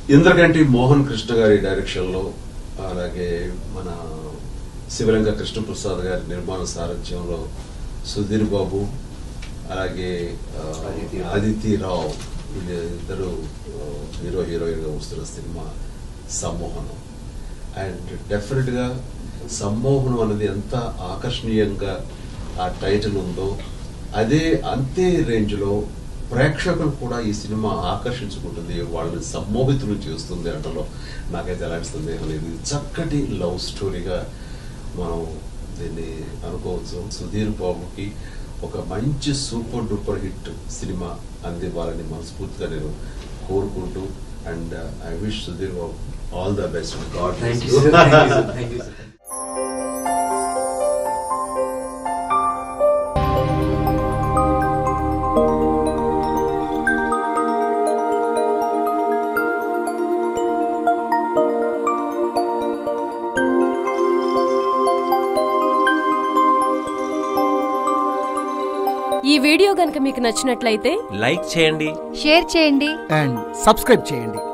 ఇంద్రగంటి మోహన్ కృష్ణ గారి డైరెక్షన్ లో, అలాగే మన శివలింగ కృష్ణప్రసాద్ గారి నిర్మాణ సారథ్యంలో సుధీర్ బాబు, అలాగే అదితి రావు ఇద్దరు హీరో హీరోయిన్ గా వస్తున్న సినిమా సమ్మోహనం. అండ్ డెఫినెట్ గా సమ్మోహనం అనేది ఎంత ఆకర్షణీయంగా ఆ టైటిల్ ఉందో అంతే రేంజ్ లో ప్రేక్షకులు కూడా ఈ సినిమా ఆకర్షించుకుంటుంది, వాళ్ళని సమ్మోహితులు చేస్తుంది అంటలో నాకైతే ఎలాంటి సందేహం లేదు. చక్కటి లవ్ స్టోరీగా మనం దీన్ని అనుకోవచ్చు. సుధీర్ బాబుకి ఒక మంచి సూపర్ డూపర్ హిట్ సినిమా అందివ్వాలని మనస్ఫూర్తిగా నేను కోరుకుంటూ, and I wish Sudheer Babu all the best. God bless you. ఈ వీడియో గనుక మీకు నచ్చినట్లయితే లైక్ చేయండి, షేర్ చేయండి అండ్ సబ్స్క్రైబ్ చేయండి.